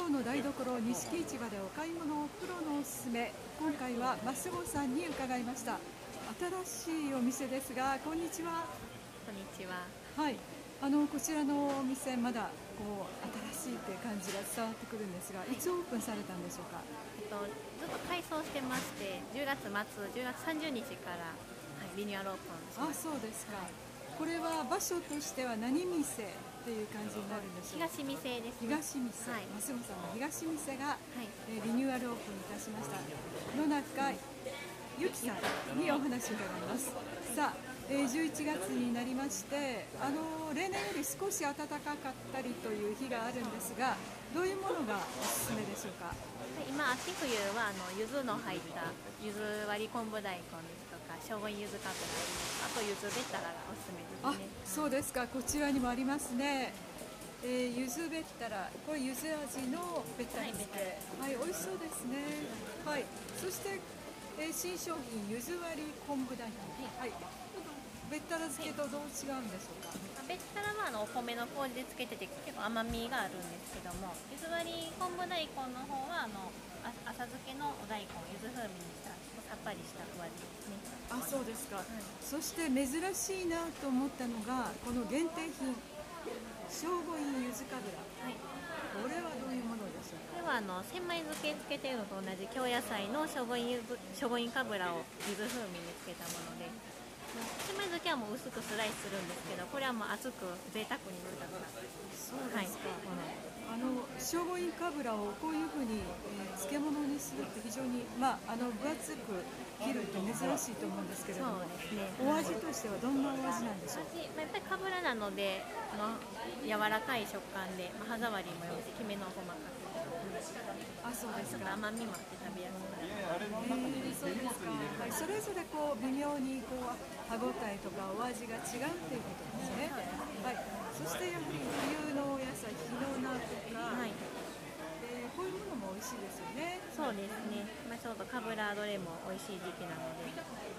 今日の台所錦市場でお買い物をプロのおすすめ。今回は増穂さんに伺いました。新しいお店ですが、こんにちは。 こんにちは。 はい、こちらのお店まだこう新しいって感じが伝わってくるんですが、いつオープンされたんでしょうか。 ずっと改装してまして、10月末、10月30日から、リニューアルオープンしました。 そうですか。これは場所としては何店っていう感じになるんでしょうか。 東店です。 東店、増穂さんの東店が、リニューアルオープンいたしました。野中由紀さんにお話を伺います。さあ、11月になりまして、例年より少し暖かかったりという日があるんですが、どういうものがおすすめでしょうか。 今、秋冬は柚子の入った柚子割り昆布大根ですとか、生姜柚子かぶら、あと柚子べったらがおすすめですね。 そうですか。こちらにもありますね。柚子べったら、これ柚子味のべったら漬け、美味しそうですね。そして、新商品柚子割り昆布大根、べったら漬けとどう違うんでしょうか。 べったらはお米の麹で漬けてて結構甘みがあるんですけども、柚子割り昆布大根の方は浅漬けのお大根、柚子風味にしたさっぱりしたお味ですね。 そうですか。そして珍しいなと思ったのがこの限定品、聖護院柚子かぶら。これはどういうものでしょうか。 これは千枚漬けつけているのと同じ京野菜の聖護院かぶらを柚子風味につけたもので、千枚漬けはもう薄くスライスするんですけど、これはもう厚く贅沢に使った。 そうですか。聖護院かぶらをこういうふうに、漬物にするって非常に分厚く切るって珍しいと思うんですけれども、お味としてはどんなお味なんでしょうか。 やっぱりかぶらなので柔らかい食感で、歯触りもよくてきめの細かく、 そうですか。 ちょっと甘みもあって食べやすくなる。 そうですか。それぞれこう微妙にこう歯ごたえとかお味が違うということですね。そしてやはり冬のお野菜、日の菜とか、こういうものも美味しいですよね。 そうですね。ちょうどかぶらどれも美味しい時期なので。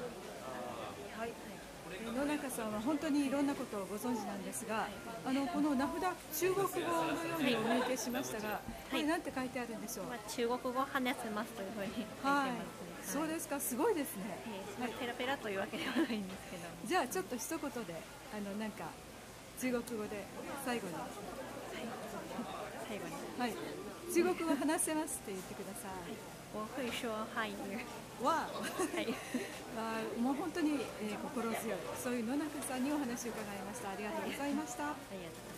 野中さんは本当にいろんなことをご存知なんですが、この名札、中国語のようにお見受けしましたが、これなんて書いてあるんでしょう。 中国語話せますというふうに書いてますね。 そうですか。すごいですね。 ペラペラというわけではないんですけど。 じゃあちょっと一言でなんか中国語で最後に。中国語話せますって言ってください。 我会说汉语。 もう本当に心強い、そういう野中さんにお話を伺いました。ありがとうございました。